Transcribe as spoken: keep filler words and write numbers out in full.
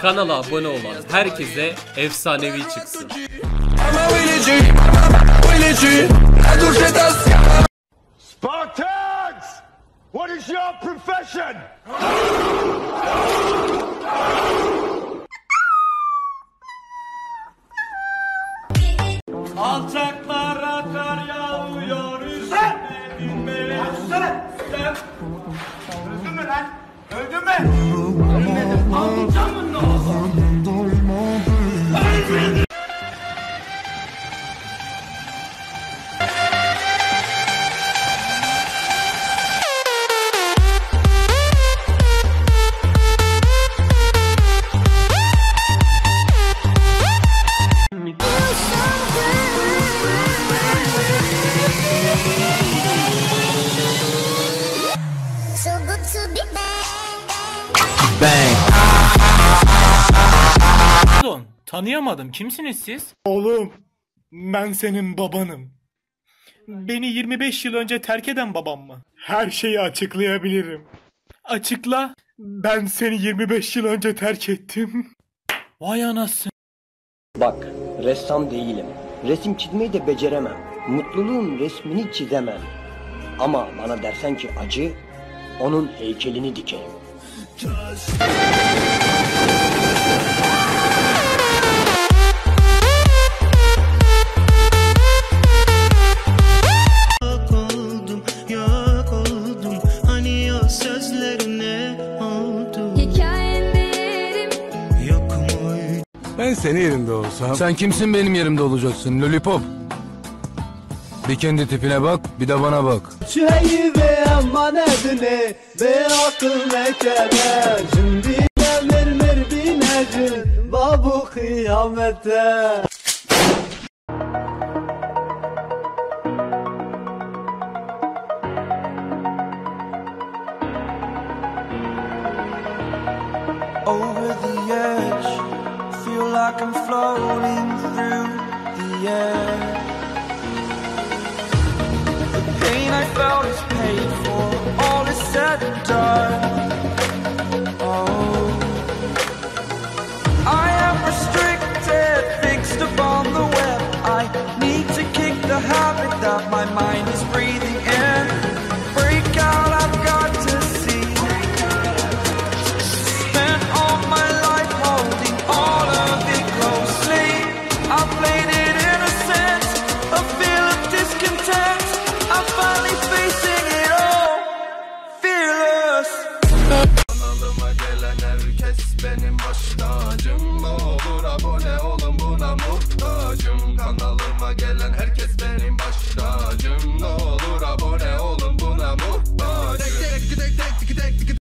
kanala abone olan herkese efsanevi çıksın. Spartans! What is your profession? Alçaklara kar yağıyor, üzerine binmeye. Sen öldün mü lan? Öldün mü? Ölmedim. Alacağım mı ne oldu? Ölmedim. Pardon, tanıyamadım. Kimsiniz siz? Oğlum, ben senin babanım. Beni yirmi beş yıl önce terk eden babam mı? Her şeyi açıklayabilirim. Açıkla. Ben seni yirmi beş yıl önce terk ettim. Vay anasını. Bak, ressam değilim. Resim çizmeyi de beceremem. Mutluluğun resmini çizemem. Ama bana dersen ki acı, onun heykelini dikerim. Yok oldum, yok oldum. Hani o sözlerine oldu. Hikayende yerim yok mu? Ben senin yerinde olsam. Sen kimsin benim yerimde olacaksın lollipop? Bir kendi tipine bak, bir de bana bak. Şeyi ve emanetini be akıl mekene. Şimdi vermir binecin babu kıyamete. Over the edge, feel like I'm floating through the air. The pain I felt is paid for, all is said and done.